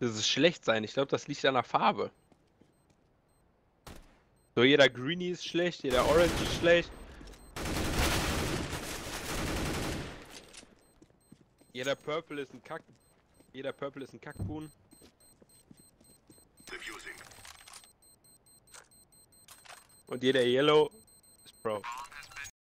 Das ist schlecht sein. Ich glaube, das liegt an der Farbe. So, jeder Greenie ist schlecht, jeder Orange ist schlecht. Jeder Purple ist ein Kack. Jeder Purple ist ein Kackbuhn. Und jeder Yellow ist Bro.